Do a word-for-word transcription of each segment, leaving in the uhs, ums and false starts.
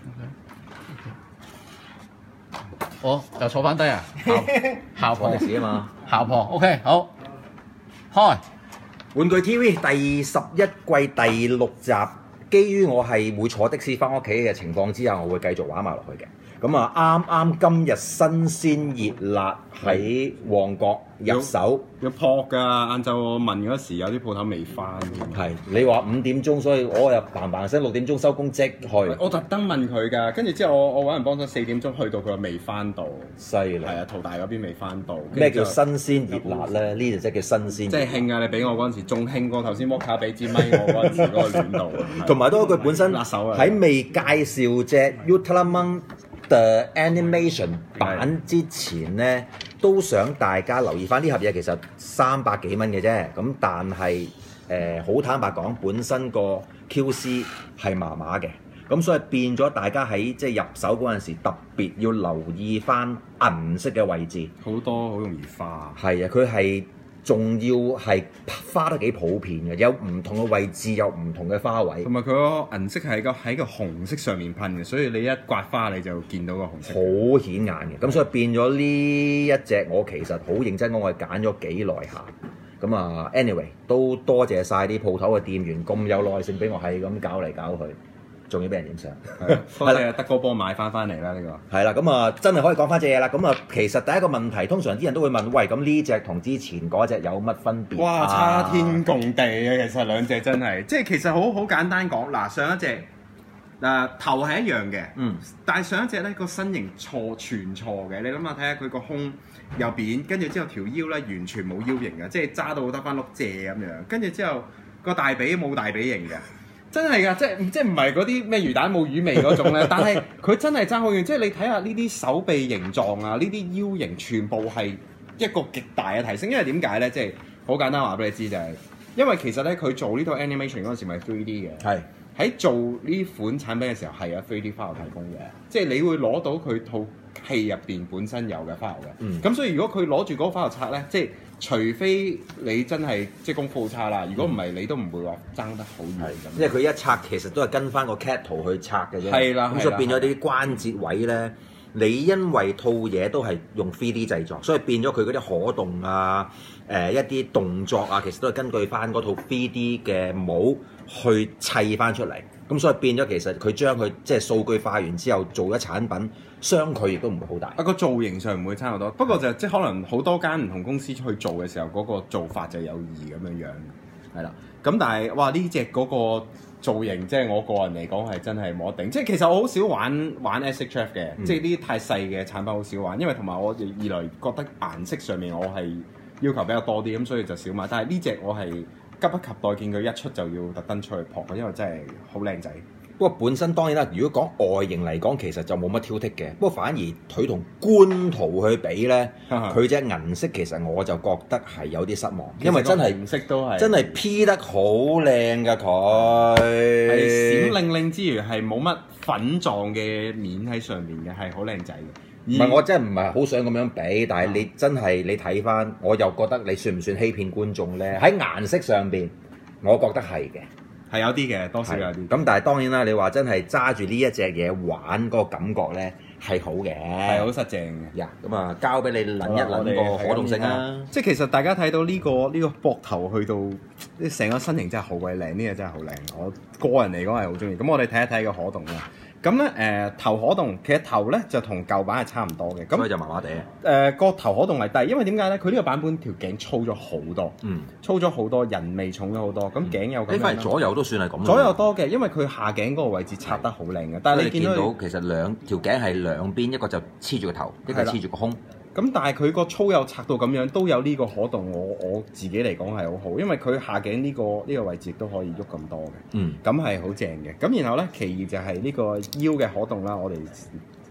我又坐翻低啊！校婆歷史啊嘛， 校婆 OK 好開。 玩具 T V 第十一季第六集，基於我係會坐的士翻屋企嘅情況之下，我會繼續玩埋落去嘅。咁啊，啱啱今日新鮮熱辣喺旺角入手， 要撲㗎。晏晝我問嗰時，有啲鋪頭未翻。 係你話五點鐘，所以我又嘭嘭聲六點鐘收工即去。 我特登問佢㗎，跟住之後我我揾人幫咗四點鐘去到，佢話未翻到。 犀利！ 係啊，淘大嗰邊未翻到。 咩叫新鮮熱辣咧？呢就即係叫新鮮。 即係興啊！你俾我嗰陣時，仲興過頭先摩卡俾支咪我嗰陣時嗰個暖度。 同埋多一句，本身辣手啊！ 喺未介紹隻 Ultraman The Animation 版之前咧，都想大家留意翻呢盒嘢，其實三百幾蚊嘅啫。咁但係誒好坦白講，本身個 Q C 係麻麻嘅，咁所以變咗大家喺即係入手嗰陣時，特別要留意翻銀色嘅位置。 好多好容易花。 係啊，佢係。仲要係花得幾普遍嘅，有唔同嘅位置，有唔同嘅花位。 同埋佢個銀色係個喺個紅色上面噴嘅，所以你一刮花你就見到個紅色。 好顯眼嘅，咁所以變咗呢一隻，我其實好認真講，我係揀咗幾耐下。咁啊 ，anyway 都多謝晒啲鋪頭嘅店員咁有耐性俾我係咁搞嚟搞去。仲要俾人影相， 係啦，德哥幫買翻翻嚟啦呢個。 係啦，咁啊真係可以講翻隻嘢啦。咁啊，其實第一個問題，通常啲人都會問，喂，咁呢隻同之前嗰隻有乜分別？ 哇，差天共地啊！其實兩隻真係，即係其實好好簡單講。嗱，上一隻嗱頭係一樣嘅， 嗯， 但係上一隻咧個身形錯全錯嘅。你諗下睇下佢個胸又扁，跟住之後條腰咧完全冇腰型嘅，即係揸到得翻碌蔗咁樣。跟住之後個大髀冇大髀型嘅。真係㗎，即係即係唔係嗰啲咩魚蛋冇魚味嗰種咧？但係佢真係爭好遠，即係你睇下呢啲手臂形狀啊，呢啲腰型全部係一個極大嘅提升。因為點解咧？即係好簡單話俾你知就係、是，因為其實咧佢做呢套 animation 嗰陣時咪 three D 嘅，係喺做呢款產品嘅時候係有 three D file 提供嘅，即係你會攞到佢套戲入邊本身有嘅 file 嘅。咁、嗯、所以如果佢攞住嗰個 file 拆咧，即係。除非你真係即係功夫好差啦，如果唔係你都唔會話爭得好遠咁。 因為佢一拆其實都係跟翻個 cat 圖去拆嘅啫。 係啦， 咁所以變咗啲關節位咧，你因為套嘢都係用 three D 製作，所以變咗佢嗰啲可動啊、誒、呃、一啲動作啊，其實都係根據翻嗰套 three D 嘅模去砌翻出嚟。咁所以變咗其實佢將佢即係數據化完之後做咗產品，相距亦都唔會好大。 啊，個造型上唔會差好多，不過就即係可能好多間唔同公司去做嘅時候，嗰、嗰個做法就有異咁樣樣，係啦。咁但係哇呢隻嗰個造型，即係我個人嚟講係真係冇得頂。即係其實我好少玩玩 S H F 嘅，嗯、即係呢啲太細嘅產品好少玩，因為同埋我二來覺得顏色上面我係要求比較多啲，咁所以就少買。但係呢隻我係。急不及待見佢一出就要特登出去撲，因為真係好靚仔。 不過本身當然啦，如果講外形嚟講，其實就冇乜挑剔嘅。不過反而佢同官圖去比咧，佢隻銀色其實我就覺得係有啲失望，因為真係顏色都係真係 P 得好靚㗎佢， 係閃靈靈之餘係冇乜粉狀嘅面喺上面嘅，係好靚仔嘅。 唔係我真係唔係好想咁樣比，但係你真係你睇翻，我又覺得你算唔算欺騙觀眾咧？喺顏色上邊，我覺得係嘅， 係有啲嘅，多少有啲。 咁但係當然啦，你話真係揸住呢一隻嘢玩嗰個感覺咧係好嘅， 係好實淨嘅。 呀，咁啊交俾你諗一諗個可動性啊！ 即係其實大家睇到呢、呢個呢、呢個膊頭去到成個身形真係好鬼靚，呢個真係好靚。我個人嚟講係好中意。咁我哋睇一睇個可動啦。咁咧誒頭可動，其實頭咧就同舊版係差唔多嘅，咁所以就麻麻地。 誒個頭可動係低，因為點解咧？佢呢個版本條頸粗咗好多， 嗯， 粗咗好多，人味重咗好多，咁頸有咁樣。 你反而左右都算係咁。 左右多嘅，因為佢下頸嗰個位置插得好靚嘅。但係你見到， 到其實兩條頸係兩邊，一個就黐住個頭，一個黐住個胸。 咁但係佢個粗又拆到咁樣，都有呢個可動，我我自己嚟講係好好，因為佢下頸呢、這個呢、這個位置都可以喐咁多嘅， 嗯， 咁係好正嘅。咁然後咧，其二就係呢個腰嘅可動啦，我哋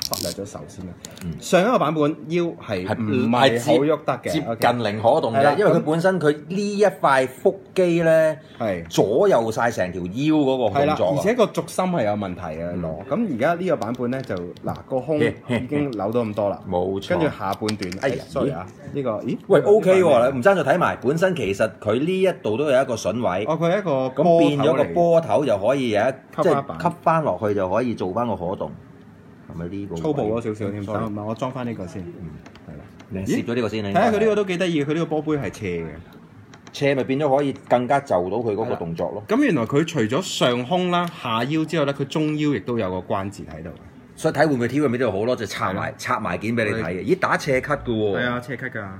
忽略咗手先啦。 嗯上一個版本腰係係唔係好喐得嘅？ 接 OK 近零可動係啦嘅，因為佢咁本身佢呢一塊腹肌咧係左右晒成條腰嗰個係啦， 動作啊而且個軸心係有問題嘅攞。咁而家呢個版本咧就嗱個胸已經扭到咁多啦， 冇錯跟住下半段， 哎呀 ，sorry 啊，呢個咦？ 喂 OK 喎， 呢你唔爭再睇埋，本身其實佢呢一度都有一個筍位， 哦，佢係一個咁變咗個波頭嚟波頭就可以有一即係吸翻板吸翻落去就可以做翻個可動，係咪呢個位粗暴咗少少添。 Sorry 等唔係我裝翻呢個先，係啦。 你攝咗呢個先，你睇下佢呢個都幾得意，佢呢個波杯係斜嘅。 斜咪變咗可以更加就到佢嗰個動作咯。 咁原來佢除咗上胸啦、下腰之後咧，佢中腰亦都有個關節喺度。 所以睇會唔會挑入面都好咯，就拆埋拆埋件俾你睇嘅。咦，打斜咳嘅喎。 係啊，斜咳㗎。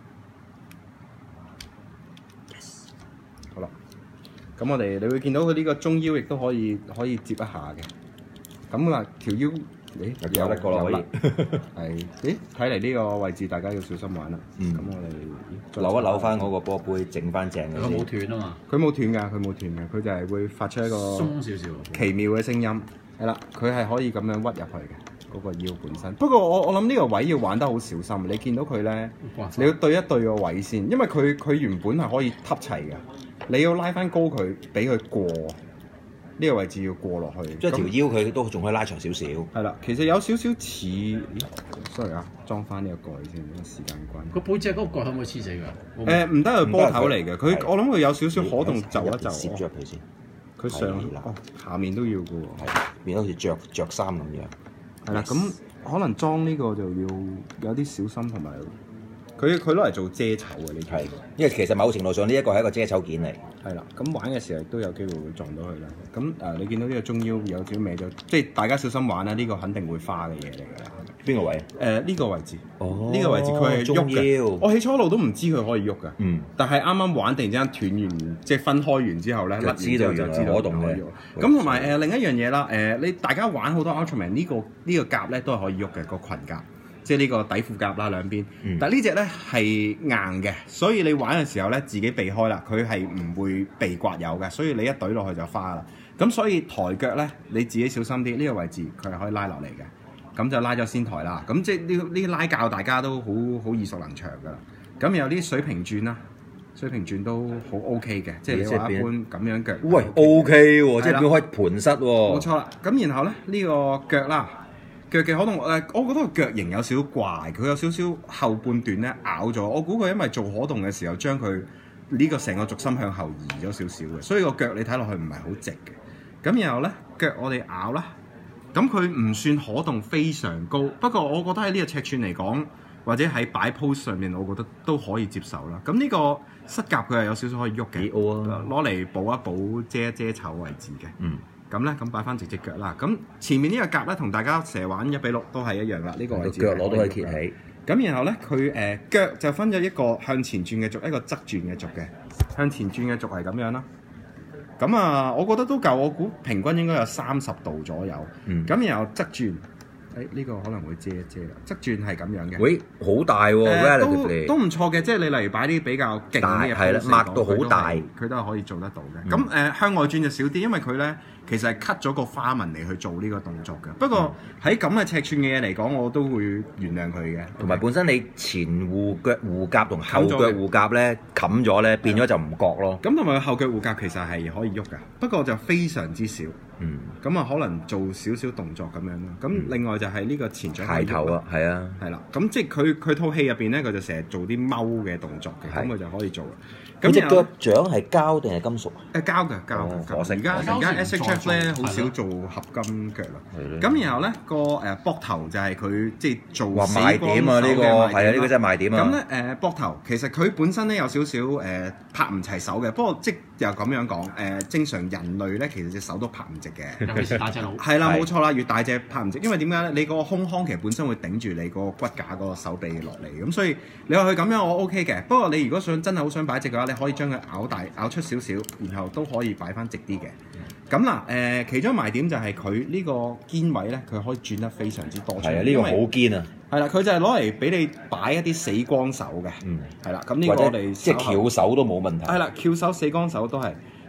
好啦，咁我哋你會見到佢呢個中腰亦都可以可以接一下嘅。咁嗱條腰，咦有得過啦可以。 係，咦睇嚟呢個位置大家要小心玩啦。 嗯咁我哋扭一扭翻嗰個波杯，整翻正嘅佢冇先。 斷啊嘛， 佢冇斷㗎，佢冇斷㗎，佢就係會發出一個鬆少少。 奇妙嘅聲音。係啦，佢係可以咁樣屈入去嘅嗰個腰本身。不過我我諗呢個位要玩得好小心。你見到佢咧，你要對一對個位先，因為佢佢原本係可以揼齊嘅，你要拉翻高佢，俾佢過呢個位置要過落去。 即係條腰佢都仲可以拉長少少。 係啦，其實有少少似，咦，sorry 啊，裝翻呢個蓋先，因為時間關係。 個背脊嗰個角可唔可以黐死㗎？ 誒唔得，佢波頭嚟嘅，佢係我諗佢有少少可動就一就。 攝咗入去先。 佢上係啦哦下面都要嘅喎。 係變咗好似着着衫咁樣。 係啦，咁可能裝呢個就要有啲小心同埋，佢佢攞嚟做遮醜嘅呢係，因為其實某程度上呢一個係一個遮醜件嚟。 係啦，咁玩嘅時候都有機會會撞到佢啦。咁誒、呃，你見到呢個中腰有少少歪咗，即係大家小心玩啦。呢、呢個肯定會花嘅嘢嚟㗎啦。 邊個位啊？ 誒呢個位置， 哦呢個位置佢係喐中嘅。 腰我起初一路都唔知佢可以喐㗎。 嗯。 但係啱啱玩突然之間斷完，即係分開完之後咧， 就甩完知道原來之後就知道可動嘅可以喐。咁同埋誒另一樣嘢啦，誒、你大家玩好多 Ultraman 呢、呢個呢、呢個甲咧都係可以喐嘅個裙甲。即係呢個底褲夾啦兩邊， 嗯、 但係呢隻咧係硬嘅，所以你玩嘅時候咧自己避開啦，佢係唔會被刮油嘅，所以你一懟落去就花啦。咁所以抬腳咧你自己小心啲，呢、呢個位置佢係可以拉落嚟嘅，咁就拉咗先抬啦。咁即係呢呢啲拉教大家都好好耳熟能詳㗎啦。咁有啲水平轉啦，水平轉都好 OK 嘅，即係你話一般咁樣腳。 喂 OK 喎，即係變開盤膝喎。 冇錯啦。咁然後咧呢、呢個腳啦。腳嘅可動誒，我覺得個腳型有少少怪，佢有少少後半段咧拗咗。我估佢因為做可動嘅時候，將佢呢個成個軸心向後移咗少少嘅，所以個腳你睇落去唔係好直嘅。咁然後咧腳我哋拗啦，咁佢唔算可動非常高，不過我覺得喺呢個尺寸嚟講，或者喺擺 pose 上面，我覺得都可以接受啦。咁呢個膝甲佢係有少少可以喐嘅，攞嚟補一補遮一遮醜位置嘅。 嗯。 咁咧，咁擺翻直隻腳啦。咁前面呢個夾咧，同大家成日玩一比六都係一樣啦。呢、呢個位置腳攞都可以揭起。 咁然後咧，佢誒、呃、腳就分咗一個向前轉嘅軸，一個側轉嘅軸嘅。向前轉嘅軸係咁樣啦。咁啊，我覺得都夠。我估平均應該有三十度左右。咁、 嗯、 然後側轉。誒呢、呢個可能會遮一遮啦，側轉係咁樣嘅。 喂，好大喎、啊呃、 relatively 都都唔錯嘅，即係你例如擺啲比較勁啲嘅， 係啦，擘到好大， 佢都係可以做得到嘅。咁誒、嗯呃、向外轉就少啲，因為佢咧其實係 cut 咗個花紋嚟去做呢個動作嘅。不過喺咁嘅尺寸嘅嘢嚟講，我都會原諒佢嘅。 同埋本身你前護腳護甲同後腳護甲咧冚咗咧，變咗就唔覺咯。 咁同埋後腳護甲其實係可以喐㗎，不過就非常之少。 嗯， 咁啊可能做少少動作咁樣咯。咁另外就係呢個前掌抬頭啊，係啊， 係啦。咁即係佢佢套戲入邊咧，佢就成日做啲踎嘅動作嘅，咁佢就可以做啦。 咁隻腳掌係膠定係金屬啊？ 誒膠嘅膠嘅， 可惜而家而家 S H F 咧好少做合金腳啦。咁然後咧個誒膊頭就係佢即係做死賣點啊！呢個係啊，呢個真係賣點啊！ 咁咧誒膊頭其實佢本身咧有少少誒拍唔齊手嘅，不過即又咁樣講誒，正常人類咧其實隻手都拍唔直嘅， 尤其是大隻佬。 係啦，冇錯啦，越大隻拍唔直，因為點解咧？你個胸腔其實本身會頂住你個骨架嗰個手臂落嚟，咁所以你話佢咁樣我 OK 嘅。不過你如果想真係好想擺直嘅話，你可以將佢咬大咬出少少，然後都可以擺翻直啲嘅。咁嗱誒，其中賣點就係佢呢個肩位咧，佢可以轉得非常之多。 係啊，呢個好堅啊！ 係啦，佢就係攞嚟俾你擺一啲死光手嘅。嗯，係啦，咁呢個我哋即係翹手都冇問題。 係啦，翹手死光手都係。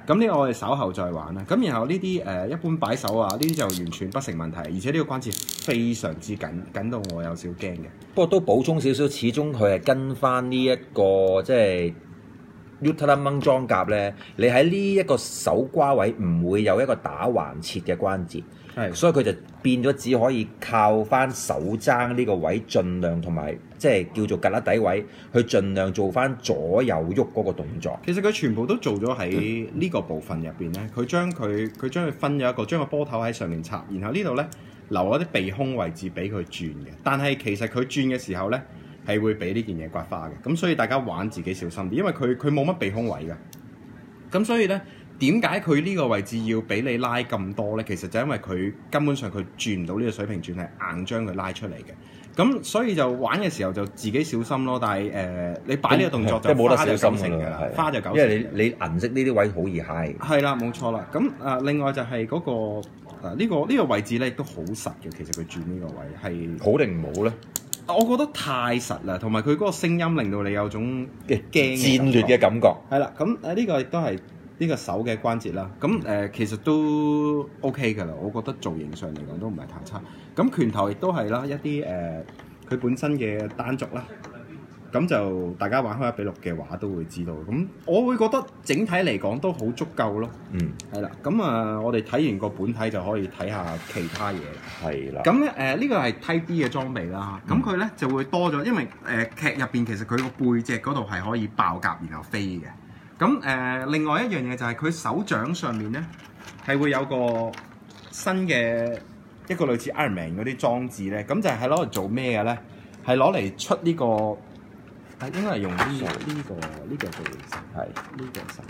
咁呢個我哋稍後再玩啦。咁然後呢啲誒一般擺手啊，呢啲就完全不成問題，而且呢個關節非常之緊，緊到我有少驚嘅。 不過都補充少少，始終佢係跟翻呢一個即係 Ultramonk 裝甲咧，你喺呢一個手瓜位唔會有一個打橫切嘅關節， 係， 所以佢就變咗只可以靠翻手踭呢個位，盡量同埋即係叫做格旯底位，去盡量做翻左右喐嗰個動作。 其實佢全部都做咗喺呢個部分入邊咧，佢將佢佢將佢分咗一個，將個波頭喺上面插，然後呢度咧留咗啲避空位置俾佢轉嘅。但係其實佢轉嘅時候咧係會俾呢件嘢刮花嘅，咁所以大家玩自己小心啲，因為佢佢冇乜避空位嘅。咁所以咧，點解佢呢個位置要俾你拉咁多咧？其實就因為佢根本上佢轉唔到呢個水平轉，係硬將佢拉出嚟嘅。咁所以就玩嘅時候就自己小心咯。但係誒、呃，你擺呢個動作就冇得花就小九成㗎啦， 係花就九成。 因為你你銀色呢啲位好易揩。 係啦，冇錯啦。咁誒、呃，另外就係嗰、那個誒呢、呃這個呢、這個位置咧，亦都好實嘅。其實佢轉呢個位係好定唔好咧？ 我覺得太實啦，同埋佢嗰個聲音令到你有種嘅驚戰略嘅感覺。 係啦，咁誒呢個亦都係呢個手嘅關節啦。咁誒、呃、其實都 OK 㗎啦，我覺得造型上嚟講都唔係太差。咁拳頭亦都係啦，一啲誒佢本身嘅單軸啦。咁就大家玩開一比六嘅話都會知道。咁我會覺得整體嚟講都好足夠咯。 嗯， 係啦。咁啊，我哋睇完個本體就可以睇下其他嘢。 係啦。 咁咧誒呢個係 Type D 嘅裝備啦。咁佢咧就會多咗，因為誒、呃、劇入邊其實佢個背脊嗰度係可以爆甲然後飛嘅。咁誒、呃、另外一樣嘢就係佢手掌上面咧係會有個新嘅一個類似 Iron Man 嗰啲裝置咧。咁就係攞嚟做咩嘅咧？係攞嚟出呢、這個。係應該係用呢、這個呢、這個呢、這個做手，係呢個手。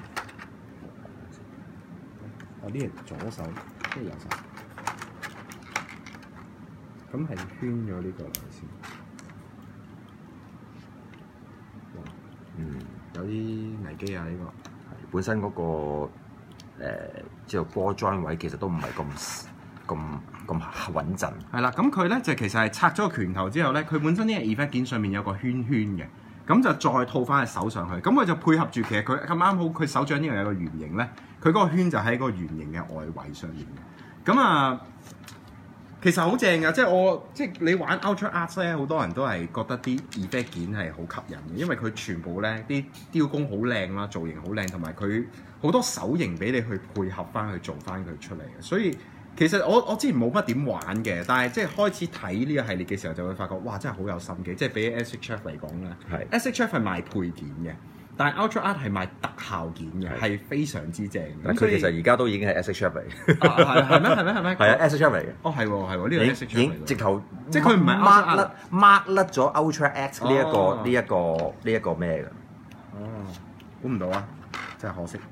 哦，呢係左手，呢係右手。咁係圈咗呢個嚟先。 嗯， 有啲危機啊！呢、這個本身嗰、那個誒即係波 join 位其實都唔係咁咁咁穩陣。係啦，咁佢咧就其實係拆咗個拳頭之後咧，佢本身呢個 effect 件上面有個圈圈嘅。咁就再套翻隻手上去，咁佢就配合住其實佢咁啱好，佢手掌呢度有個圓形咧，佢嗰個圈就喺嗰個圓形嘅外圍上面嘅。咁啊，其實好正㗎，即係我即係你玩 Ultra Arts 咧，好多人都係覺得啲 effect 件係好吸引嘅，因為佢全部咧啲雕工好靚啦，造型好靚，同埋佢好多手型俾你去配合翻去做翻佢出嚟嘅，所以。其實我我之前冇乜點玩嘅，但係即係開始睇呢個系列嘅時候就會發覺，哇！真係好有心機，即係比起 S H F 嚟講咧，係 S H F 係賣配件嘅，但係 Ultra Art 係賣特效件嘅，係非常之正。 但佢其實而家都已經係 S H F 嚟， 係係咩係咩係咩？ 係啊 S H F 嚟嘅。 哦係喎係喎，呢個 S H F 已經直頭， 即係佢唔係 mark 甩 mark 甩咗 Ultra X 呢一個呢一個呢一個咩㗎？ 哦，估唔到啊！真係可惜。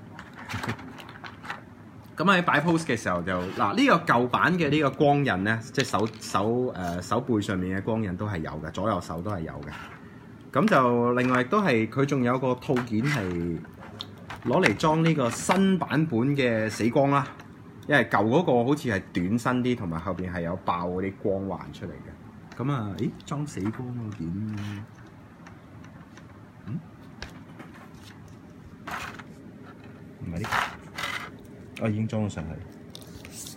咁喺擺 pose 嘅時候就嗱呢、這個舊版嘅呢個光印咧，即係手手誒、呃、手背上面嘅光印都係有嘅，左右手都係有嘅。咁就另外亦都係佢仲有個套件係攞嚟裝呢個新版本嘅死光啦，因為舊嗰個好似係短身啲，同埋後邊係有爆嗰啲光環出嚟嘅。咁啊，咦裝死光嗰件？嗯？唔係呢個。我已經裝咗上去，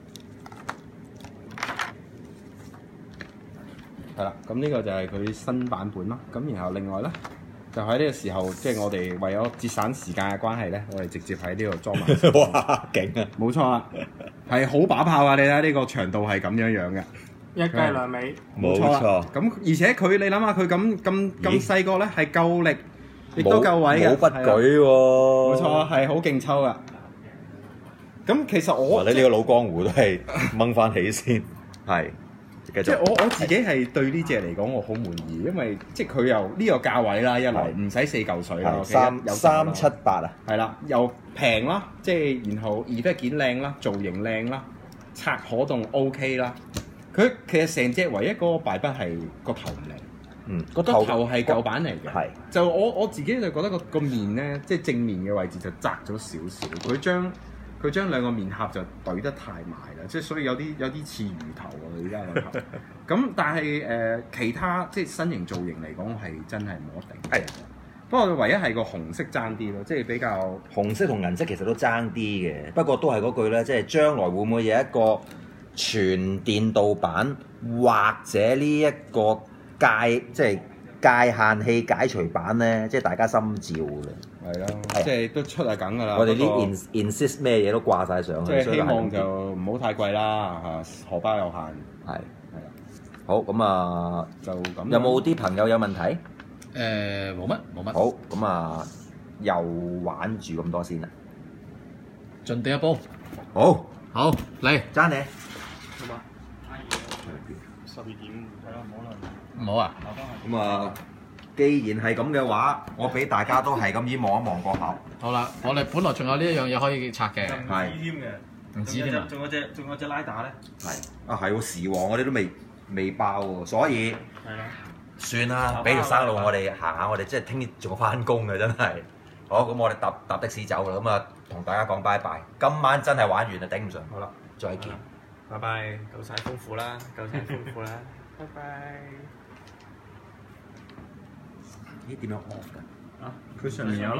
係啦。咁呢個就係佢新版本啦。咁然後另外咧，就喺呢個時候，即係我哋為咗節省時間嘅關係咧，我哋直接喺呢度裝埋。 哇！勁啊！ 冇錯啦，係好把炮啊！你睇呢個長度係咁樣樣嘅， 一雞兩尾。 冇錯。 咁而且佢你諗下佢咁咁咁細個咧，係夠力，亦都夠位嘅， 冇不舉喎。 冇錯，係好勁抽噶。咁其實我你呢個老江湖都係掹翻起先，係繼續。 即係我我自己係對呢隻嚟講我好滿意，因為即係佢又呢個價位啦，一來唔使四嚿水啦， 三三七八啊， 係啦，又平啦，即係然後 effect 件靚啦，造型靚啦，拆可動 OK 啦。佢其實成隻唯一嗰個敗筆係個頭唔靚， 嗯， 個頭係舊版嚟嘅， 係就我我自己就覺得個個面咧，即係正面嘅位置就窄咗少少，佢將。佢將兩個面盒就對得太埋啦，即係所以有啲有啲似魚頭啊！佢而家個頭，咁但係誒、呃、其他即係身形造型嚟講係真係冇得頂。係不過唯一係個紅色爭啲咯，即係比較紅色同銀色其實都爭啲嘅，不過都係嗰句咧，即係將來會唔會有一個全電鍍版，或者呢一個界即係界限器解除版咧，即係大家心照㗎啦。 係咯，即係都出係梗㗎啦。 我哋不過啲 ins insist 咩嘢都掛晒上去， 即係希所以望就唔好太貴啦嚇，荷包有限。 係係啊， 好咁啊， 就咁。 有冇啲朋友有問題？ 誒冇乜冇乜， 好咁啊，又玩住咁多先啦。 盡地一煲， 好， 好嚟， 爭你。 好嘛？十二點係啦，唔好啦。 唔好啊， 咁啊，既然係咁嘅話，我俾大家都係咁依望一望個盒。 好啦，我哋本來仲有呢一樣嘢可以拆嘅， 係唔知添嘅， 唔知添啊仲有隻仲有隻拉打咧， 係啊，係喎，時王我哋都未未爆喎，所以係啦。 算啦，俾條生路我哋行下，我哋即係聽日仲要翻工嘅真係。好，咁我哋搭搭的士走啦，咁啊同大家講拜拜。今晚真係玩完啦，頂唔順。 好啦， 再見。 拜拜，夠晒豐富啦，夠晒豐富啦，拜拜。 咦？點樣 off 㗎？ 佢上面有。